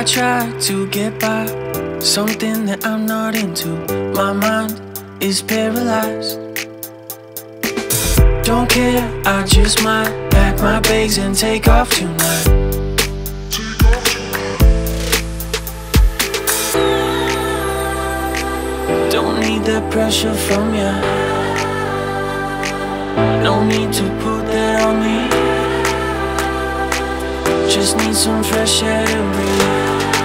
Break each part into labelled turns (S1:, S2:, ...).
S1: I try to get by, something that I'm not into. My mind is paralyzed. Don't care, I just might pack my bags and take off tonight. Don't need the pressure from ya, no need to put that on me. Just need some fresh air to breathe.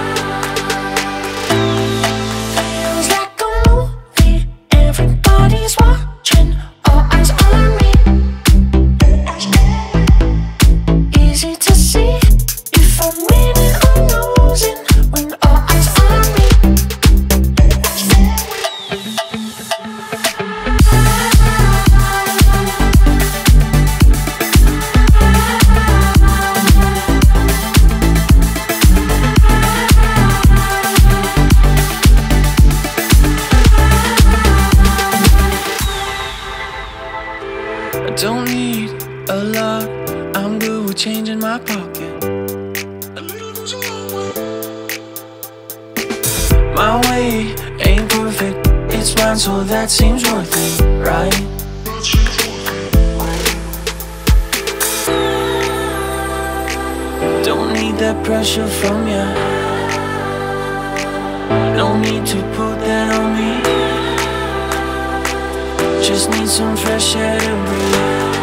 S1: Feels like a movie, everybody's watching, all eyes on me. Easy to see if I'm winning or losing when all eyes on me. I don't need a lot, I'm good with change in my pocket. My way ain't perfect, it's mine, so that seems worth it, right? Don't need that pressure from ya, no need to put that on me. Just need some fresh air to breathe.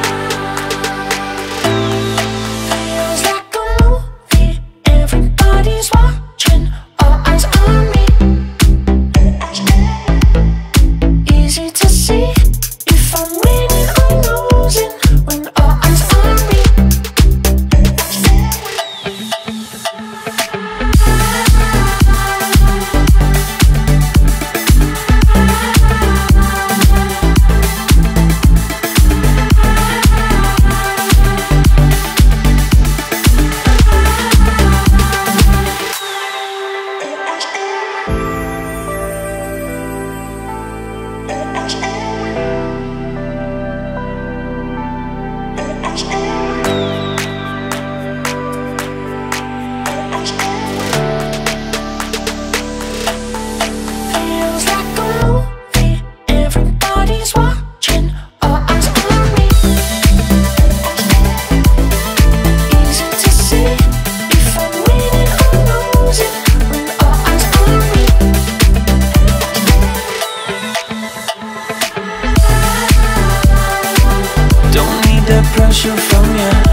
S1: Feels like a movie, everybody's watching, all eyes on me. Easy to see if I'm winning or losing when all eyes on me. Feels like a movie, everybody's watching, all eyes on me. Easy to see if I'm winning or losing when all eyes on me. Don't need that pressure from ya,